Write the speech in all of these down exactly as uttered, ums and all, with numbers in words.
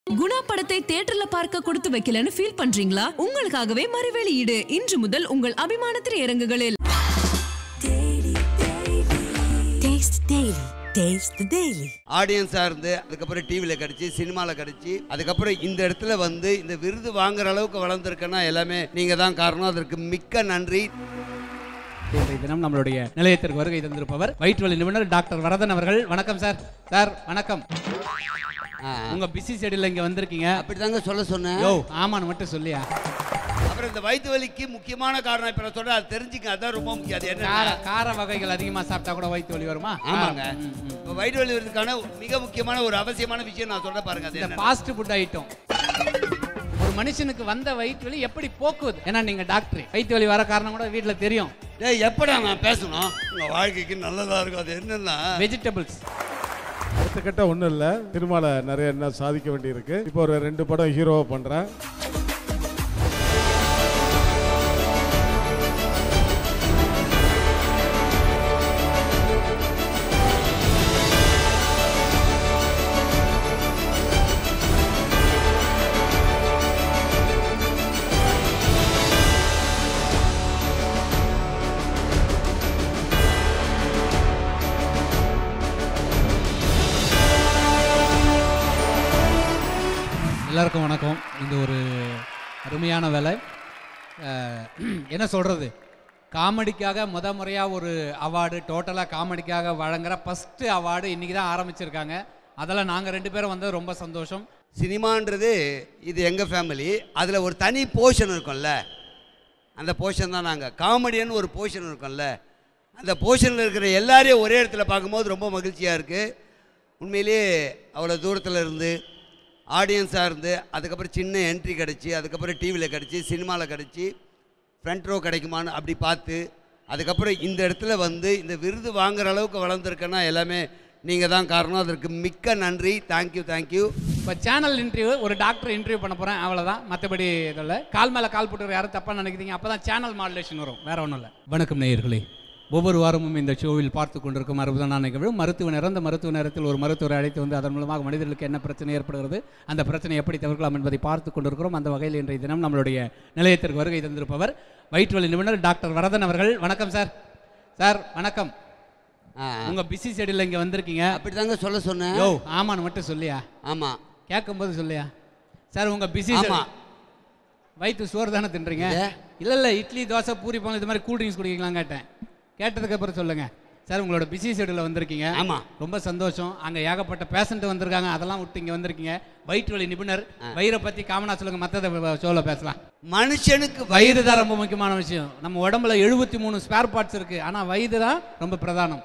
குணா படத்தை தியேட்டர்ல பார்க்க கொடுத்து வைக்கலன்னு ஃபீல் பண்றீங்களா? உங்களுக்காகவே மறுவெளியீடு இன்று முதல் உங்கள் அபிமான திரையரங்குகளில். ஆடியன்ஸா இருந்து அதுக்கப்புறம் டிவில கிடைச்சி சினிமாவில் கிடைச்சி அதுக்கப்புறம் இந்த இடத்துல வந்து இந்த விருது வாங்குற அளவுக்கு வளர்ந்துருக்குன்னா எல்லாமே நீங்க தான் காரணம். அதற்கு மிக்க நன்றி. இன்றைய தினம் நம்மளுடைய நிலையத்திற்கு வருகை தந்திருப்பவர் வயிற்று வலி நிபுணர் டாக்டர் வரதன் அவர்கள். வணக்கம் சார். சார் வணக்கம். உங்க பிஸி ஷெட்யூல்ல இங்க வந்திருக்கீங்க. அப்படிதாங்க சொல்ல சொன்னேன். யோ ஆமான்னு மட்டும் சொல்லியா. அப்புறம் இந்த வயிற்று வலிக்கு முக்கியமான காரணம் இப்ப நான் சொல்றேன், அது தெரிஞ்சுக்க. அதான் ரொம்ப முக்கியம். அது என்ன? கார கார வகைகள் அதிகமா சாப்பிட்டா கூட வயிற்று வலி வருமா? ஆமாங்க. இப்போ வயிற்று வலி வருதுக்கான மிக முக்கியமான ஒரு அவசியமான விஷயம் நான் சொல்ல பாருங்க. அது இந்த ஃபாஸ்ட் ஃபுட் ஐட்டம் ஒரு மனுஷனுக்கு வந்த வயிற்று வலி எப்படி போக்குவது? ஏன்னா நீங்க டாக்டர், வயிற்று வலி வர காரணம் கூட வீட்டுல தெரியும். டேய் எப்படா நான் பேசணும்? உங்க வாழ்க்கைக்கு நல்லதா இருக்கும். அது என்னன்னா வெஜிடபிள்ஸ். அடுத்த கட்ட ஒன்றும் இல்லை, திருமலை நிறைய என்ன சாதிக்க வேண்டியிருக்கு. இப்போ ஒரு ரெண்டு படம் ஹீரோவை பண்ணுறேன். எல்லாருக்கும் வணக்கம். இந்த ஒரு அருமையான வேலை. என்ன சொல்கிறது, காமெடிக்காக முத முறையாக ஒரு அவார்டு, டோட்டலாக காமெடிக்காக வழங்குகிற ஃபஸ்ட்டு அவார்டு இன்றைக்கி தான் ஆரம்பிச்சிருக்காங்க. அதெல்லாம் நாங்கள் ரெண்டு பேரும் வந்தது ரொம்ப சந்தோஷம். சினிமான்றது இது எங்கள் ஃபேமிலி. அதில் ஒரு தனி போர்ஷன் இருக்கும்ல, அந்த போர்ஷன் தான் நாங்கள். காமெடியன்னு ஒரு போர்ஷன் இருக்கும்ல, அந்த போர்ஷனில் இருக்கிற எல்லாரையும் ஒரே இடத்துல பார்க்கும்போது ரொம்ப மகிழ்ச்சியாக இருக்குது. உண்மையிலேயே அவ்வளோ தூரத்தில் இருந்து ஆடியன்ஸாக இருந்து அதுக்கப்புறம் சின்ன என்ட்ரி கிடச்சி அதுக்கப்புறம் டிவியில் கிடச்சி சினிமாவில் கிடச்சி ஃப்ரண்ட் ரோ கிடைக்குமான்னு அப்படி பார்த்து அதுக்கப்புறம் இந்த இடத்துல வந்து இந்த விருது வாங்குற அளவுக்கு வளர்ந்துருக்குன்னா எல்லாமே நீங்கள் தான் காரணம். அதற்கு மிக்க நன்றி. Thank you thank you. இப்போ சேனல் இன்டர்வியூ, ஒரு டாக்டர் இன்டர்வியூ பண்ண போகிறேன், அவ்வளோதான். மற்றபடி இதில் கால் மேலே கால் போட்டு யாரும் தப்பாக நினைக்கிறீங்க, அப்போ தான் சேனல் மாடுலேஷன் வரும், வேறு ஒன்றும் இல்லை. வணக்கம் நேயர்களே. ஒவ்வொரு வாரமும் இந்த ஷோவில் பார்த்து கொண்டிருக்கும் அறுபதாம் நிகழ்வு மருத்துவ நேரம். அந்த மருத்துவ நேரத்தில் ஒரு மருத்துவரை அழைத்து வந்து அதன் மூலமாக மனிதர்களுக்கு என்ன பிரச்சனை ஏற்படுகிறது, அந்த பிரச்சனை எப்படி தவிர்க்கலாம் என்பதை பார்த்து கொண்டிருக்கிறோம். அந்த வகையில் இன்றைய தினம் நம்மளுடைய நிலையத்திற்கு வருகை தந்திருப்பவர் வயிற்று வலி நிபுணர் டாக்டர் வரதன் அவர்கள். வணக்கம் சார். சார் வணக்கம். உங்கள் பிஸி ஷெட்யூல்ல இங்கே வந்திருக்கீங்க. அப்படி தாங்க சொல்ல சொன்னேன். யோ ஆமான்னு மட்டும் சொல்லியா. ஆமாம் கேட்கும்போது சொல்லியா. சார் உங்கள் பிஸி வயிற்று சோறு தானே தின்றீங்க? இல்லை இல்லை, இட்லி தோசை பூரி போங்க, இது மாதிரி கூல் ட்ரிங்க்ஸ் குடிக்கலாம் கேட்டேன். கேட்டதுக்கு அப்புறம் சொல்லுங்க சார். உங்களோட பிஸி ஷெட்யூல்ல வந்திருக்கீங்க. ஆமாம், ரொம்ப சந்தோஷம். அங்கே ஏகப்பட்ட பேஷண்ட் வந்திருக்காங்க, அதெல்லாம் விட்டு இங்கே வந்திருக்கீங்க. வயிற்று வலி நிபுணர், வயிறை பற்றி காமனா சொல்லுங்க, மற்றதை ஷோவில் பேசலாம். மனுஷனுக்கு வயிறு தான் ரொம்ப முக்கியமான விஷயம். நம்ம உடம்புல எழுபத்தி மூணு ஸ்பேர் பார்ட்ஸ் இருக்கு, ஆனால் வயிறு தான் ரொம்ப பிரதானம்.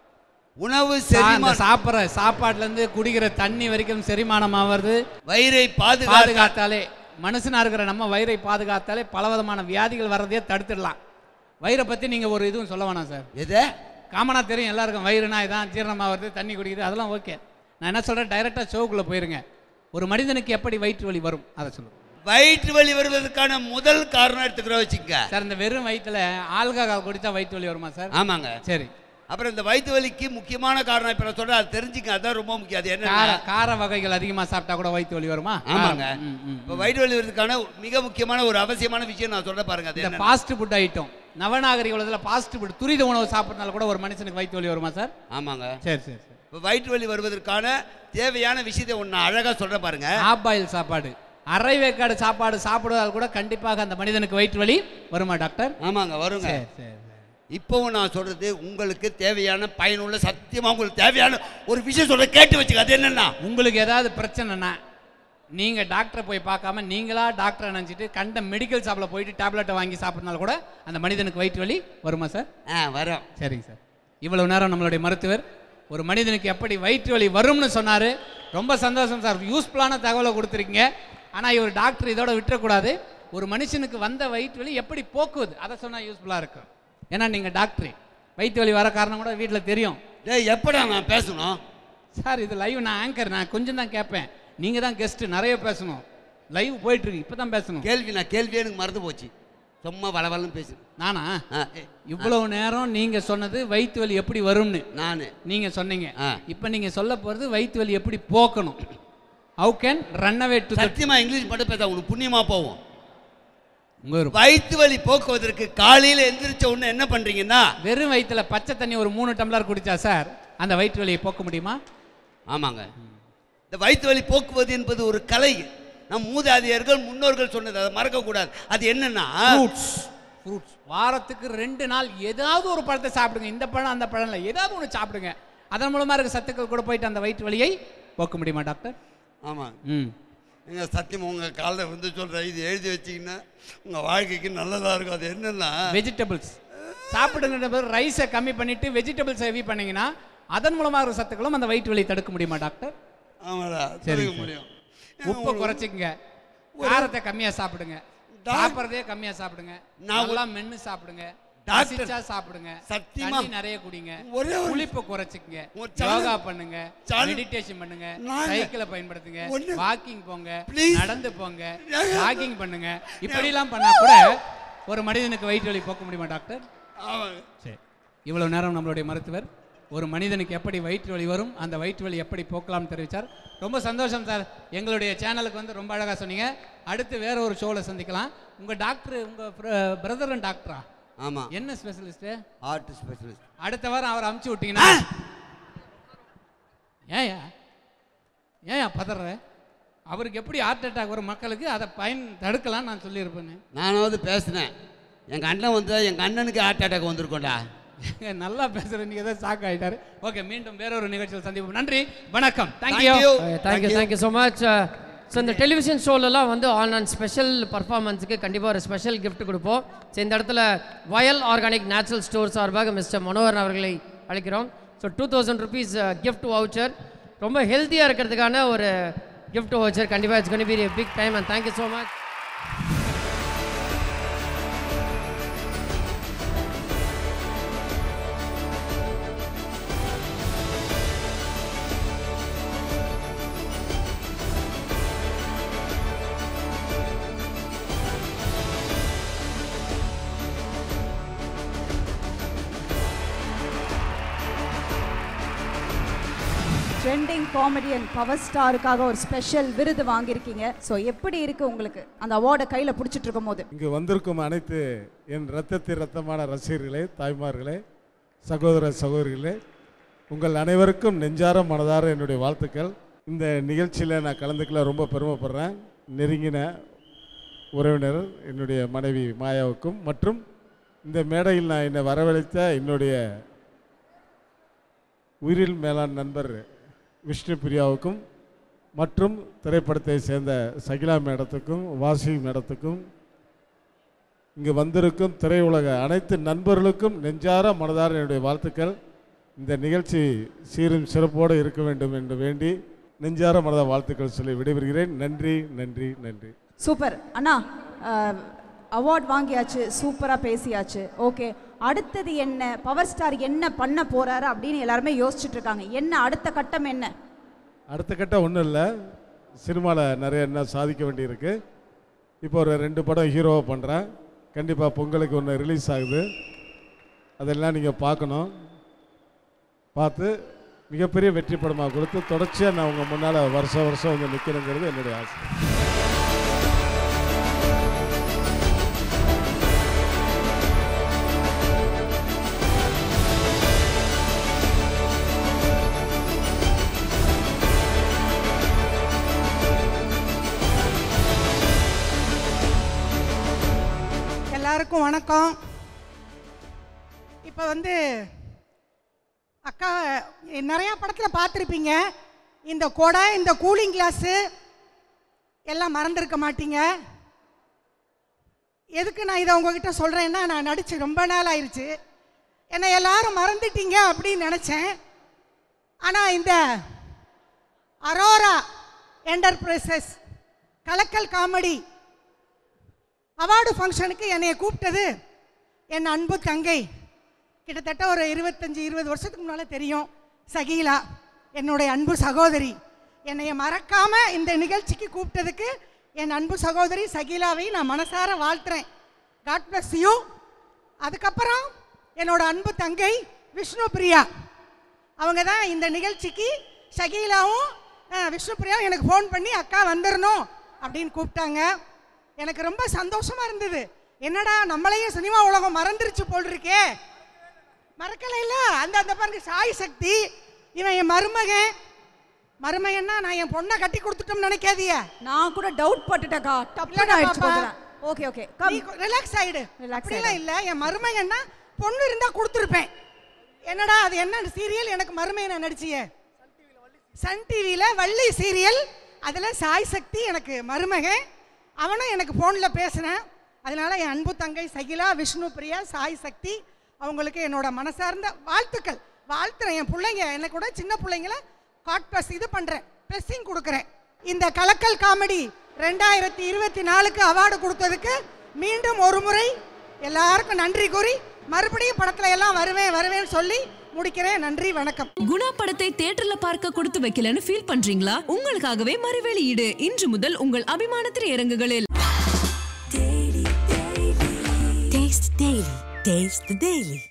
உணவு சாப்பிட்ற சாப்பாட்டுலேருந்து குடிக்கிற தண்ணி வரைக்கும் செரிமானம் ஆகிறது. வயிறை பாதுகாத்தாலே, மனுஷனா இருக்கிற நம்ம வயிறை பாதுகாத்தாலே பலவிதமான வியாதிகள் வர்றதையே தடுத்துடலாம். வயிறை பற்றி நீங்கள் ஒரு இதுவும் சொல்ல வேணாம் சார். எது காமனாக தெரியும் எல்லாருக்கும், வயிறுனா இதான், ஜீரணமாகிறது, தண்ணி குடிக்கிறது, அதெல்லாம் ஓகே. நான் என்ன சொல்கிறேன், டைரெக்டாக ஷோக்குள்ளே போயிருங்க. ஒரு மனிதனுக்கு எப்படி வயிற்று வலி வரும் அதை சொல்லுங்கள். வயிற்று வலி வருவதற்கான முதல் காரணம் எடுத்துக்கிறோம் வச்சுக்க சார். இந்த வெறும் வயிற்றில் ஆல்கஹால் குடித்தா வயிற்று வலி வருமா சார்? ஆமாங்க. சரி. அப்புறம் இந்த வயிற்று வலிக்கு முக்கியமான காரணம் இப்போ நான் சொல்கிறேன், அது தெரிஞ்சுக்க. அதான் ரொம்ப முக்கியம். அது என்ன? கார கார வகைகள் அதிகமாக சாப்பிட்டா கூட வயிற்று வலி வருமா? ஆமாங்க. இப்போ வயிற்று வலி வருவதற்கான மிக முக்கியமான ஒரு அவசியமான விஷயம் நான் சொல்ல பாருங்க. அது இந்த ஃபாஸ்ட் ஃபுட் ஐட்டம், நவநாகரிக உலகத்தில் ஃபாஸ்ட் ஃபுட், துரித உணவு சாப்பிட்றதுனால கூட ஒரு மனுஷனுக்கு வயிற்று வலி வருமா சார்? ஆமாங்க. சரி சரி சரி. இப்போ வயிற்று வலி வருவதற்கான தேவையான விஷயத்தை ஒன்று அழகாக சொல்ல பாருங்க. ஆப் ஆயில் சாப்பாடு, அரை வேக்காடு சாப்பாடு சாப்பிடுவதால் கூட கண்டிப்பாக அந்த மனிதனுக்கு வயிற்று வலி வருமா டாக்டர்? ஆமாங்க, வருங்க. சரி சரி. இப்போவும் நான் சொல்றது உங்களுக்கு தேவையான பயனுள்ள சத்தியமாக உங்களுக்கு தேவையான ஒரு விஷயம் சொல்ல கேட்டு வச்சுக்க. அது என்னன்னா, உங்களுக்கு ஏதாவது பிரச்சனைனா நீங்கள் டாக்டரை போய் பார்க்காம நீங்களா டாக்டரை நினச்சிட்டு கண்ட மெடிக்கல் ஷாப்பில் போயிட்டு டேப்லெட்டை வாங்கி சாப்பிட்றதுனால கூட அந்த மனிதனுக்கு வயிற்று வலி வருமா சார்? ஆ வரும். சரிங்க சார். இவ்வளவு நேரம் நம்மளுடைய மருத்துவர் ஒரு மனிதனுக்கு எப்படி வயிற்று வலி வரும்னு சொன்னார். ரொம்ப சந்தோஷம் சார். யூஸ்ஃபுல்லான தகவலை கொடுத்துருக்கீங்க. ஆனால் இவர் டாக்டர் இதோட விட்டுறக்கூடாது. ஒரு மனுஷனுக்கு வந்த வயிற்று வலி எப்படி போக்குவது அதை சொன்னால் யூஸ்ஃபுல்லாக இருக்கும். ஏன்னா நீங்கள் டாக்டர், வயிற்று வலி வர காரணம் கூட வீட்டில் தெரியும். டேய் எப்படா நான் பேசணும்? சார் இது லைவ், நான் ஆங்கர், நான் கொஞ்சம் தான் கேட்பேன், நீங்கள் தான் கெஸ்ட்டு, நிறைய பேசணும். லைவ் போயிட்டுருக்கு, இப்போ தான் பேசணும். கேள்வி நான் கேள்வியே எனக்கு மறந்து போச்சு. சும்மா வளவலன்னு பேசு. நானா? இவ்வளவு நேரம் நீங்க சொன்னது வயிற்று வலி எப்படி வரும்னு நான் நீங்க சொன்னீங்க. இப்போ நீங்க சொல்ல போறது வயிற்று வலி எப்படி போக்கணும். How can run away to சத்தியமா இங்கிலீஷ் மட்டும் பேச உனக்கு புண்ணியமா போவோம். உங்க வயிற்று வலி போக்குவதற்கு காலையில் எந்திரிச்ச உடனே என்ன பண்றீங்கன்னா, வெறும் வயிற்றுல பச்சை தண்ணி ஒரு மூணு டம்ளர் குடிச்சா சார் அந்த வயிற்று வலியை போக்க முடியுமா? ஆமாங்க. இந்த வயிற்று வலி போக்குவது என்பது ஒரு கலை. நம் மூதாதையர்கள் முன்னோர்கள் சொன்னது, அதை மறக்கக்கூடாது. அது என்னன்னா ஃப்ரூட்ஸ். ஃப்ரூட்ஸ் வாரத்துக்கு ரெண்டு நாள் ஏதாவது ஒரு பழத்தை சாப்பிடுங்க. இந்த பழம் அந்த பழம் இல்லை, ஏதாவது ஒன்று சாப்பிடுங்க. அதன் மூலமாக இருக்க சத்துக்கள் கூட போயிட்டு அந்த வயிற்று வலியை போக்க முடியுமா டாக்டர்? ஆமாம். ம் நீங்கள் சத்தியம் உங்கள் காலில் வந்து சொல்கிறேன், இது எழுதி வச்சிங்கன்னா உங்கள் வாழ்க்கைக்கு நல்லதாக இருக்கும். அது என்னென்னா வெஜிடபிள்ஸ் சாப்பிடுங்கிற ரைஸை கம்மி பண்ணிவிட்டு வெஜிடபிள்ஸ் ஹெவி பண்ணிங்கன்னா அதன் மூலமாக இருக்க சத்துக்களும் அந்த வயிற்று வலியை தடுக்க முடியுமா டாக்டர்? ஆமாடா, சரி முடியும். உப்பை குறைச்சிக்கங்க, காரத்தை கம்மியாக சாப்பிடுங்க, சாப்பிட்றதே கம்மியாக சாப்பிடுங்க, நல்லா மென்று சாப்பிடுங்க, டாக்டர்ஸா சாப்பிடுங்க, சத்தியமா நிறைய குடிங்க, புளிப்பை குறைச்சிக்கங்க, யோகா பண்ணுங்க, மெடிடேஷன் பண்ணுங்க, சைக்கிளை பயன்படுத்துங்க, வாக்கிங் போங்க, நடந்து போங்க, ஜாகிங் பண்ணுங்க. இப்படி எல்லாம் பண்ணா கூட ஒரு மனிதனுக்கு வயிற்று வலி போக்க முடியுமா டாக்டர்? சரி, இவ்வளவு நேரம் நம்மளுடைய மருத்துவர் ஒரு மனிதனுக்கு எப்படி வயிற்று வலி வரும், அந்த வயிற்று வலி எப்படி போக்கலாம் தெரிவித்தார். ரொம்ப சந்தோஷம் சார். எங்களுடைய சேனலுக்கு வந்து ரொம்ப அழகாக சொன்னீங்க. அடுத்து வேற ஒரு ஷோவில் சந்திக்கலாம். உங்க டாக்டர் உங்க பிரதர் டாக்டரா? ஆமாம். என்ன ஸ்பெஷலிஸ்ட்? Heart specialist. அடுத்த வாரம் அவர் அமுச்சு விட்டீங்கன்னா ஏயா ஏயா பதற? அவருக்கு எப்படி ஹார்ட் அட்டாக் வரும் மக்களுக்கு, அதை பயன் தடுக்கலாம் நான் சொல்லியிருப்பேன்னு. நானாவது பேசினேன். எங்கள் அண்ணன் வந்து எங்கள் அண்ணனுக்கு ஹார்ட் அட்டாக் வந்திருக்கோண்டா. நல்லா பேசுகிறேன், நீங்கள் தான் ஷாக் ஆகிட்டாரு. ஓகே, மீண்டும் வேற ஒரு நிகழ்ச்சியில் சந்திப்போம். நன்றி, வணக்கம். Thank you thank you thank you so much. So இந்த டெலிவிஷன் ஷோலெலாம் வந்து ஆன் அண்ட் ஸ்பெஷல் பர்ஃபார்மன்ஸுக்கு கண்டிப்பாக ஒரு ஸ்பெஷல் கிஃப்ட் கொடுப்போம். ஸோ இந்த இடத்துல வயல் ஆர்கானிக் நேச்சுரல் ஸ்டோர் சார்பாக மிஸ்டர் மனோகரன் அவர்களை அழைக்கிறோம். So two thousand rupees gift voucher, ரொம்ப ஹெல்த்தியாக இருக்கிறதுக்கான ஒரு கிஃப்ட் வவுச்சர். கண்டிப்பாக it's gonna be a big time and thank you so much. Trending comedian power ஸ்டாருக்காக ஒரு ஸ்பெஷல் விருது வாங்கியிருக்கீங்க. ஸோ எப்படி இருக்கு உங்களுக்கு அந்த அவார்டை கையில் பிடிச்சிட்டு இருக்கும் போது? இங்கு வந்திருக்கும் அனைத்து என் ரத்தத்தில் ரத்தமான ரசிகர்களே, தாய்மார்களே, சகோதர சகோதரிகளே, உங்கள் அனைவருக்கும் நெஞ்சார மனதார என்னுடைய வாழ்த்துக்கள். இந்த நிகழ்ச்சியில் நான் கலந்துக்கல ரொம்ப பெருமைப்படுறேன். நெருங்கின உறவினர் என்னுடைய மனைவி மாயாவுக்கும் மற்றும் இந்த மேடையில் நான் என்னை வரவழைத்த என்னுடைய உயிரில் மேலான நண்பர் விஷ்ணு பிரியாவுக்கும் மற்றும் திரைப்படத்தை சேர்ந்த சகிலா மேடத்துக்கும் வாசி மேடத்துக்கும் இங்கு வந்திருக்கும் திரையுலக அனைத்து நண்பர்களுக்கும் நெஞ்சார மனதார என்னுடைய வாழ்த்துக்கள். இந்த நிகழ்ச்சி சீரும் சிறப்போடு இருக்க வேண்டும் என்று வேண்டி நெஞ்சார மனதார வாழ்த்துக்கள் சொல்லி விடைபெறுகிறேன். நன்றி நன்றி நன்றி. சூப்பர் அண்ணா, அவார்ட் வாங்கியாச்சு, சூப்பராக பேசியாச்சு. ஓகே, அடுத்தது என்ன, பவர் ஸ்டார் என்ன பண்ண போறாரு அப்படின்னு எல்லாருமே யோசிச்சுட்டு இருக்காங்க. என்ன அடுத்த கட்டம்? என்ன அடுத்த கட்டம்? ஒன்றும் இல்லை, சினிமாவில் நிறைய என்ன சாதிக்க வேண்டியிருக்கு. இப்போ ஒரு ரெண்டு படம் ஹீரோவாக பண்ணுறேன். கண்டிப்பாக பொங்கலுக்கு ஒன்று ரிலீஸ் ஆகுது, அதெல்லாம் நீங்கள் பார்க்கணும். பார்த்து மிகப்பெரிய வெற்றி படமாக கொடுத்து தொடர்ச்சியாக நான் உங்கள் முன்னால் வருஷம் வருஷம் வந்து நிற்கணுங்கிறது என்னுடைய ஆசை. எல்லாருக்கும் வணக்கம். இப்போ வந்து அக்கா நிறையா படத்தில் பார்த்துருப்பீங்க. இந்த கொடை, இந்த கூலிங் கிளாஸு எல்லாம் மறந்துருக்க மாட்டீங்க. எதுக்கு நான் இதை உங்ககிட்ட சொல்கிறேன்னா, நான் நடித்து ரொம்ப நாள் ஆயிடுச்சு, என்னை எல்லாரும் மறந்துட்டீங்க அப்படின்னு நினச்சேன். ஆனால் இந்த Aurora enterprises Kalakkal comedy award ஃபங்க்ஷனுக்கு என்னை கூப்பிட்டது என் அன்பு தங்கை, கிட்டத்தட்ட ஒரு இருபத்தஞ்சி இருபது வருஷத்துக்கு முன்னால் தெரியும், சகீலா, என்னுடைய அன்பு சகோதரி. என்னைய மறக்காமல் இந்த நிகழ்ச்சிக்கு கூப்பிட்டதுக்கு என் அன்பு சகோதரி சகீலாவை நான் மனசார வாழ்த்துறேன். God bless you. அதுக்கப்புறம் என்னோட அன்பு தங்கை விஷ்ணு பிரியா, அவங்க தான் இந்த நிகழ்ச்சிக்கு சகீலாவும் விஷ்ணுபிரியா எனக்கு ஃபோன் பண்ணி அக்கா வந்துடணும் அப்படின்னு கூப்பிட்டாங்க. எனக்கு ரொம்ப சந்தோஷமாக இருந்தது. என்னடா நம்மளையும் சினிமா உலகம் மறந்துருச்சு போல் இருக்கே. மறக்கலை இல்லை. அந்த அந்த பாருங்க சாய் சக்தி, இவன் என் மருமகன். மருமகன்னா நான் என் பொண்ணை கட்டி கொடுத்துட்டோம்னு நினைக்காதிய. நான் கூட டவுட் பட்டுட்டேக்கா. டப்புன்னு ஆயிடுச்சு போல. ஓகே ஓகே கம் ரிலாக்ஸ் ஆயிடு. ரிலாக்ஸ் அப்படிலாம் இல்லை. என் மருமகன்னா பொண்ணு இருந்தால் கொடுத்துருப்பேன். என்னடா அது என்ன சீரியல் எனக்கு மருமகனை நடிச்சியே? சன் டிவியில் வள்ளி சீரியல். அதில் சாய் சக்தி எனக்கு மருமகன். அவனும் எனக்கு ஃபோனில் பேசினேன். அதனால என் அன்பு தங்கை சகிலா, விஷ்ணு பிரியா, சாய் சக்தி அவங்களுக்கு என்னோட மனசார்ந்த வாழ்த்துக்கள். வாழ்த்துறேன். என் பிள்ளைங்க என்னை கூட சின்ன பிள்ளைங்கள காட் ப்ளஸ் இது பண்ணுறேன், ப்ளஸ்ஸிங் கொடுக்குறேன். இந்த கலக்கல் காமெடி ரெண்டாயிரத்தி இருபத்தி நாலுக்கு அவார்டு கொடுத்ததுக்கு மீண்டும் ஒரு முறை எல்லாருக்கும் நன்றி கூறி மறுபடியும் படத்துல எல்லாம் வருவேன் வருவேன்னு சொல்லி முடிக்கிறேன். நன்றி, வணக்கம். குணா படத்தை தியேட்டர்ல பார்க்க கொடுத்து வைக்கலன்னு ஃபீல் பண்றீங்களா? உங்களுக்காகவே மறுவெளியீடு இன்று முதல் உங்கள் அபிமான திரையரங்குகளில். Taste the Daily. Taste the Daily.